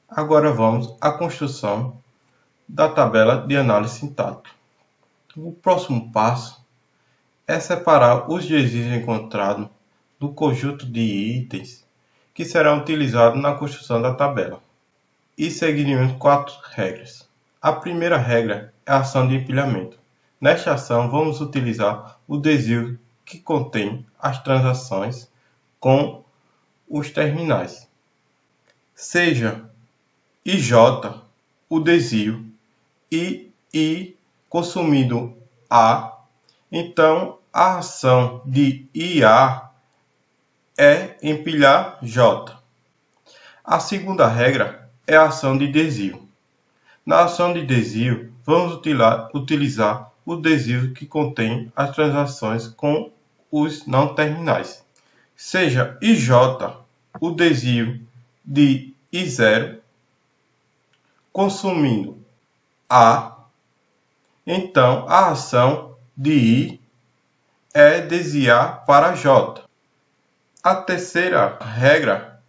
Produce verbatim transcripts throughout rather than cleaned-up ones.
Agora vamos à construção da tabela de análise sintática. O próximo passo é separar os desvios encontrados do conjunto de itens que serão utilizados na construção da tabela. E seguiremos quatro regras. A primeira regra é a ação de empilhamento. Nesta ação, vamos utilizar o desvio que contém as transações com os terminais. Seja I J o desvio e I consumindo A, então a ação de I A é empilhar J. A segunda regra é a ação de desvio. Na ação de desvio, vamos utilizar o desvio que contém as transações com os não terminais. Seja I J o desvio de I zero consumindo A, então a ação de I é desviar para J. A terceira regra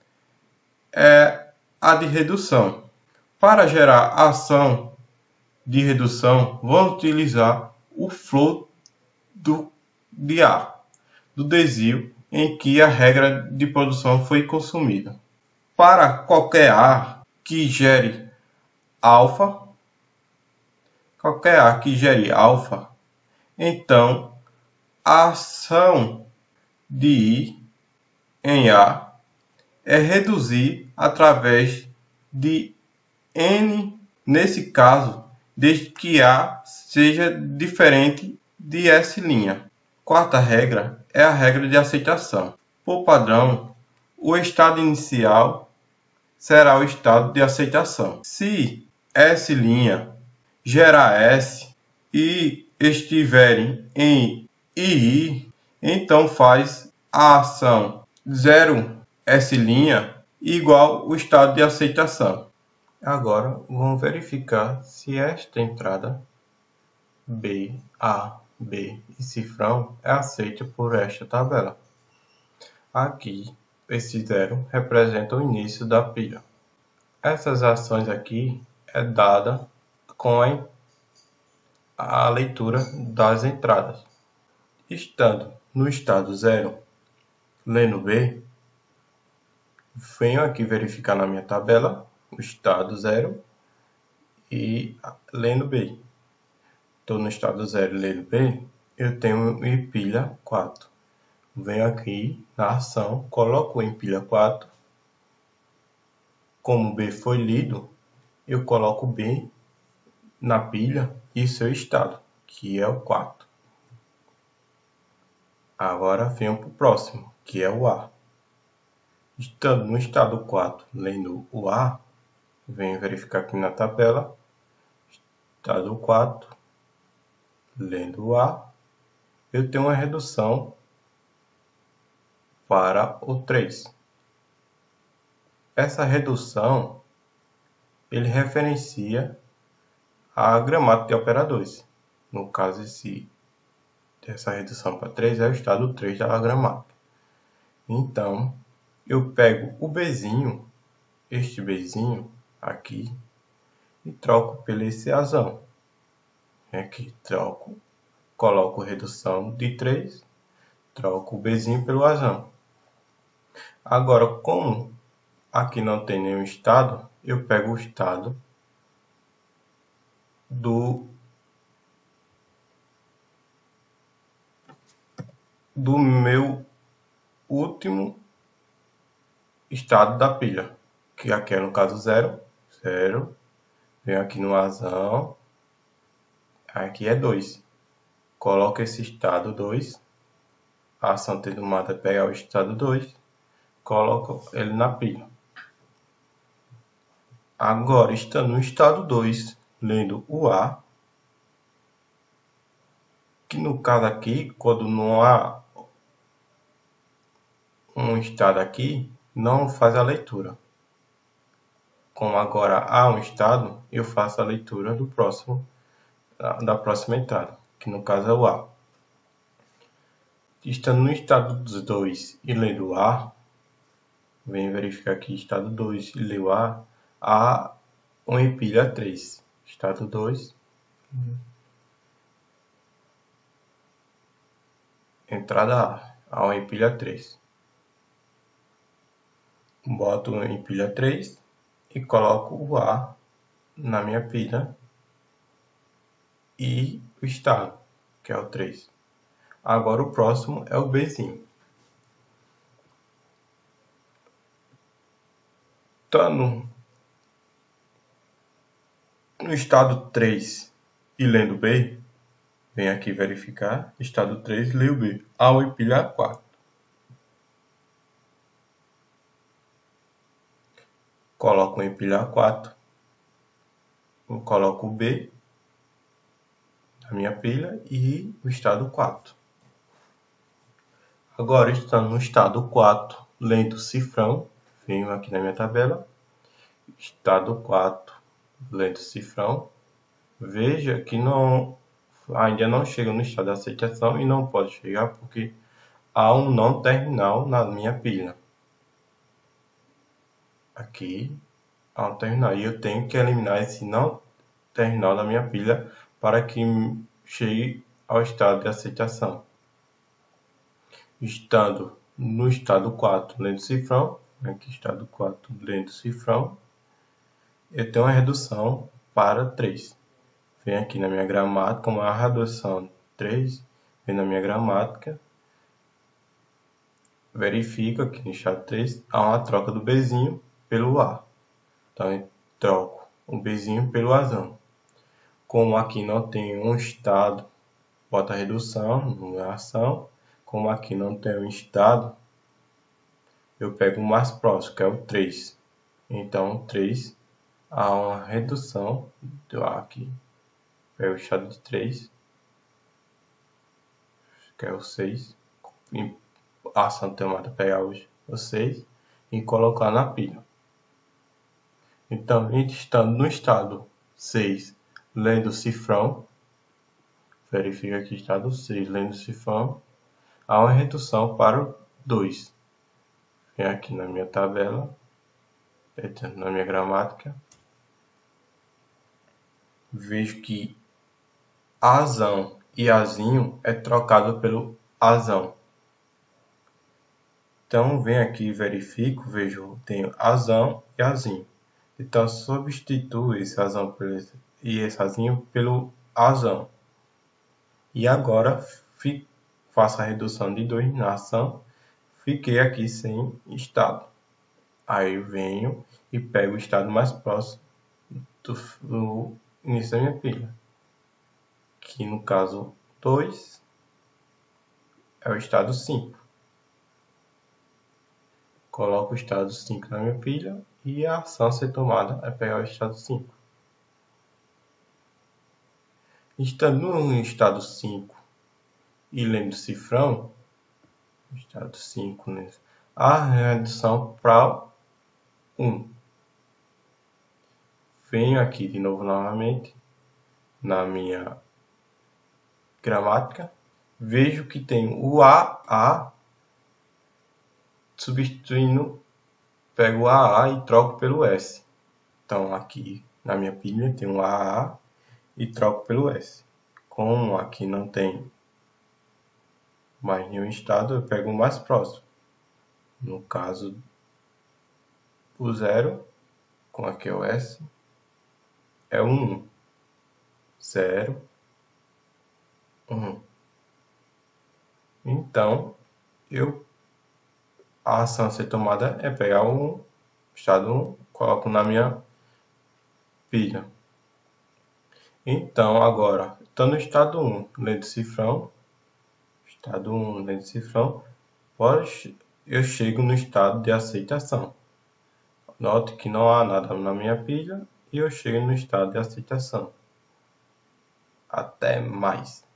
é a de redução. Para gerar a ação de redução, vamos utilizar o flow do, de A, do desvio em que a regra de produção foi consumida. Para qualquer A que gere alfa, qualquer A que gere alfa, então a ação de I em A é reduzir através de N, nesse caso, desde que A seja diferente de S'. Quarta regra é a regra de aceitação. Por padrão, o estado inicial será o estado de aceitação. Se S' gerar S e estiverem em I, então faz a ação zero S' igual o estado de aceitação. Agora vamos verificar se esta entrada B, A, B e cifrão é aceita por esta tabela. Aqui, esse zero representa o início da pilha. Essas ações aqui é dada com a, a leitura das entradas. Estando no estado zero, lendo B, venho aqui verificar na minha tabela o estado zero e lendo B. Estou no estado zero lendo B, eu tenho em pilha quatro. Venho aqui na ação, coloco em pilha quatro. Como B foi lido, eu coloco B na pilha e seu estado, que é o quatro. Agora venho para o próximo, que é o A. Estando no estado quatro lendo o A, venho verificar aqui na tabela, estado quatro, lendo o A, eu tenho uma redução para o três. Essa redução, ele referencia a gramática de operadores. No caso, esse, essa redução para três é o estado três da gramática. Então, eu pego o Bzinho, este Bzinho, aqui, e troco pelo esse Azão. Aqui troco, coloco redução de três, troco o Bzinho pelo Azão. Agora, como aqui não tem nenhum estado, eu pego o estado do, do meu último estado da pilha, que aqui é no caso zero, zero, venho aqui no Azão, aqui é dois. Coloco esse estado dois, a ação tomada é pegar o estado dois, coloco ele na pilha. Agora, estando no estado dois, lendo o A, que no caso aqui, quando não há um estado aqui, não faz a leitura. Como agora há um estado, eu faço a leitura do próximo, da próxima entrada, que no caso é o A. Estando no estado dois e lendo o A, venho verificar aqui estado dois e ler o A, A uma empilha três. Estado dois. Entrada A. A uma empilha três. Boto em pilha três e coloco o A na minha pilha e o estado, que é o três. Agora o próximo é o Bzinho. Estando no estado três e lendo B, vem aqui verificar, estado três, leio B, A uma empilha quatro. Coloco em pilha quatro, coloco o B na minha pilha e o estado quatro. Agora, estando no estado quatro, lendo cifrão, venho aqui na minha tabela, estado quatro, lendo cifrão, veja que não, ainda não chega no estado de aceitação e não pode chegar porque há um não terminal na minha pilha. Aqui há um terminal e eu tenho que eliminar esse não terminal da minha pilha para que chegue ao estado de aceitação. Estando no estado quatro, lendo cifrão, aqui estado quatro, lendo cifrão, eu tenho uma redução para três. Vem aqui na minha gramática, como a redução três, vem na minha gramática, verifico aqui no estado três, há uma troca do Bzinho pelo A. Então, eu troco o Bzinho pelo Azão. Como aqui não tem um estado, bota a redução, numeração. Como aqui não tem um estado, eu pego o mais próximo, que é o três. Então, o três, há uma redução do A aqui. Pego o estado de três, que é o seis. A ação tomada pegar o seis e colocar na pilha. Então, a gente estando no estado seis, lendo cifrão, verifica aqui estado seis, lendo cifrão, há uma redução para o dois. Vem aqui na minha tabela, na minha gramática, vejo que azão e azinho é trocado pelo azão. Então, venho aqui e verifico, vejo, tenho azão e azinho. Então, substituo esse azão e esse azinho pelo azão. E agora, faço a redução de dois na ação. Fiquei aqui sem estado. Aí eu venho e pego o estado mais próximo do, do início da minha pilha. Que no caso dois é o estado cinco. Coloco o estado cinco na minha pilha e a ação a ser tomada é pegar o estado cinco. Estando no estado cinco e lendo cifrão, estado cinco, né? A redução para um. Venho aqui de novo novamente na minha gramática, vejo que tem o A A, substituindo, pego o A A e troco pelo S. Então aqui na minha pilha tem um A A e troco pelo S. Como aqui não tem mais nenhum estado, eu pego o mais próximo. No caso, o zero, com aqui é o S, é o um. zero, um. Então, eu, a ação a ser tomada é pegar o estado um, coloco na minha pilha. Então, agora, estou no estado um, lendo cifrão, estado um, lendo cifrão, pode, eu chego no estado de aceitação. Note que não há nada na minha pilha e eu chego no estado de aceitação. Até mais.